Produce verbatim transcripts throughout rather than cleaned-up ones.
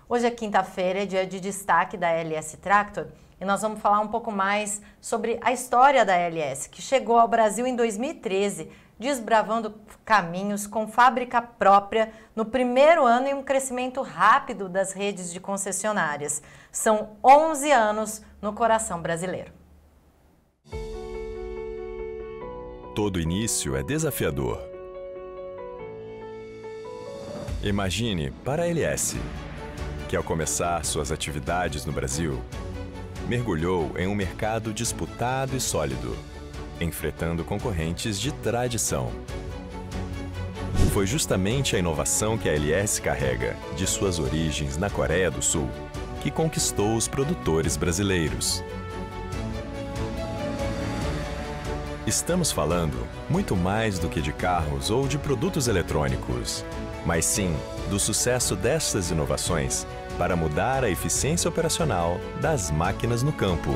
Hoje é quinta-feira, é dia de destaque da L S Tractor e nós vamos falar um pouco mais sobre a história da L S, que chegou ao Brasil em dois mil e treze, desbravando caminhos com fábrica própria no primeiro ano e um crescimento rápido das redes de concessionárias. São onze anos no coração brasileiro. Todo início é desafiador. Imagine para a L S, que ao começar suas atividades no Brasil, mergulhou em um mercado disputado e sólido, enfrentando concorrentes de tradição. Foi justamente a inovação que a L S carrega, de suas origens na Coreia do Sul, que conquistou os produtores brasileiros. Estamos falando muito mais do que de carros ou de produtos eletrônicos, mas sim do sucesso destas inovações para mudar a eficiência operacional das máquinas no campo.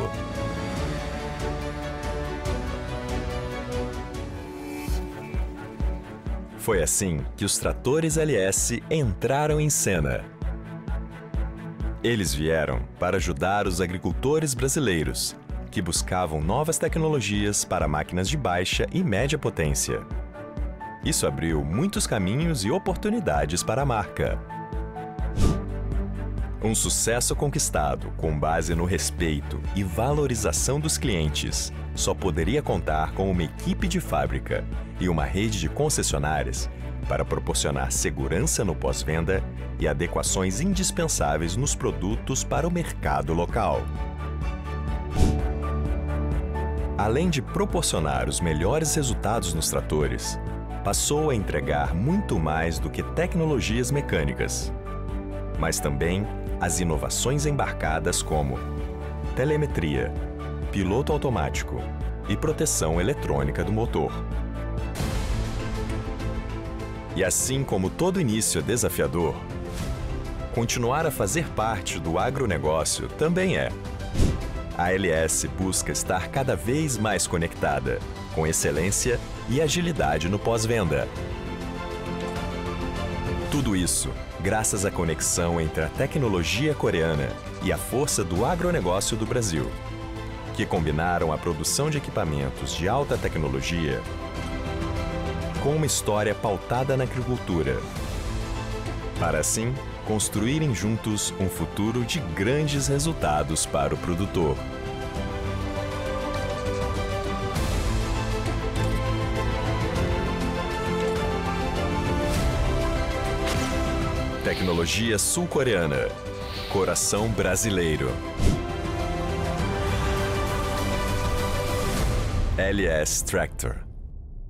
Foi assim que os tratores L S entraram em cena. Eles vieram para ajudar os agricultores brasileiros, que buscavam novas tecnologias para máquinas de baixa e média potência. Isso abriu muitos caminhos e oportunidades para a marca. Um sucesso conquistado com base no respeito e valorização dos clientes só poderia contar com uma equipe de fábrica e uma rede de concessionárias para proporcionar segurança no pós-venda e adequações indispensáveis nos produtos para o mercado local. Além de proporcionar os melhores resultados nos tratores, passou a entregar muito mais do que tecnologias mecânicas, mas também as inovações embarcadas como telemetria, piloto automático e proteção eletrônica do motor. E assim como todo início é desafiador, continuar a fazer parte do agronegócio também é. A L S busca estar cada vez mais conectada, com excelência e agilidade no pós-venda. Tudo isso graças à conexão entre a tecnologia coreana e a força do agronegócio do Brasil, que combinaram a produção de equipamentos de alta tecnologia com uma história pautada na agricultura, para assim construírem juntos um futuro de grandes resultados para o produtor. Tecnologia sul-coreana, coração brasileiro. L S Tractor.